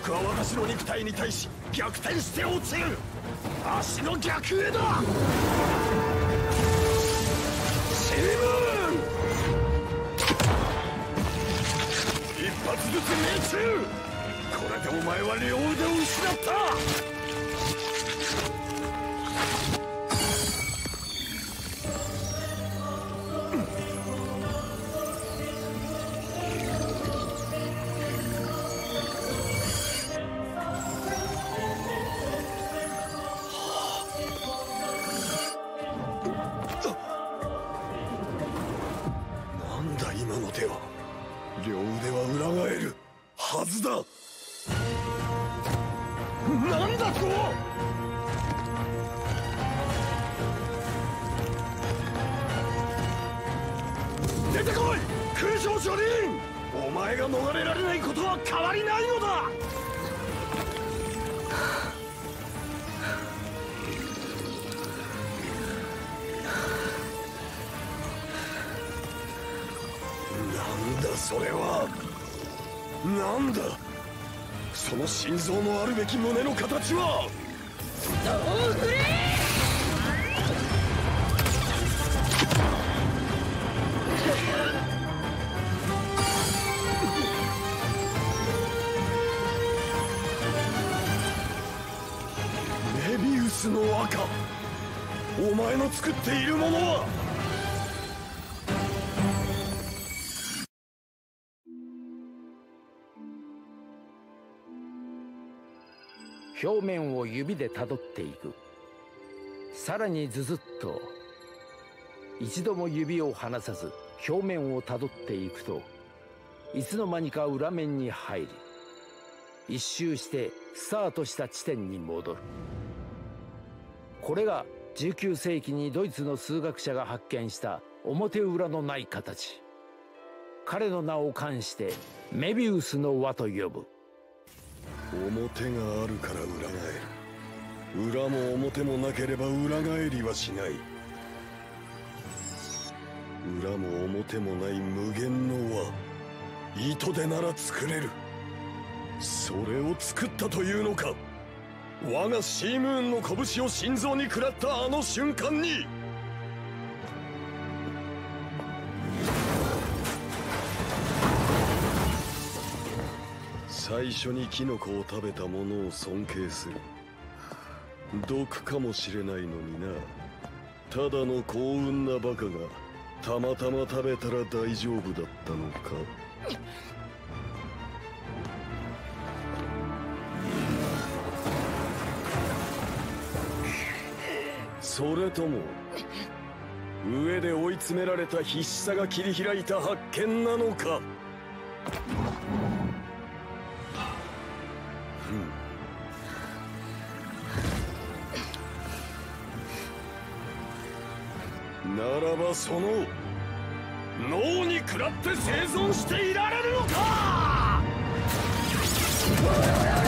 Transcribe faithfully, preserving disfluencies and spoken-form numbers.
は私の肉体に対し逆転して落ちる。足の逆へだ。シームーン一発ずつ命中。これでお前は両腕を失った。両腕は裏返るはずだ。なんだと。出てこい空城上輪。お前が逃れられないことは変わりないのだ。なんだそれは。なんだその心臓のあるべき胸の形は。どう振れ。メビウスの赤、お前の作っているものは。 表面を指でたどっていく。さらにズズッと。一度も指を離さず表面をたどっていくと、いつの間にか裏面に入り、一周してスタートした地点に戻る。これがじゅうきゅうせいきにドイツの数学者が発見した表裏のない形。彼の名を冠してメビウスの輪と呼ぶ。 表があるから裏返る。裏も表もなければ裏返りはしない。裏も表もない無限の輪、糸でなら作れる。それを作ったというのか。我がシームーンの拳を心臓に食らったあの瞬間に。最初にキノコを食べた者を尊敬する。毒かもしれないのにな。ただの幸運なバカがたまたま食べたら大丈夫だったのか。それとも上で追い詰められた必死さが切り開いた発見なのか。ならばその脳に食らって生存していられるのか。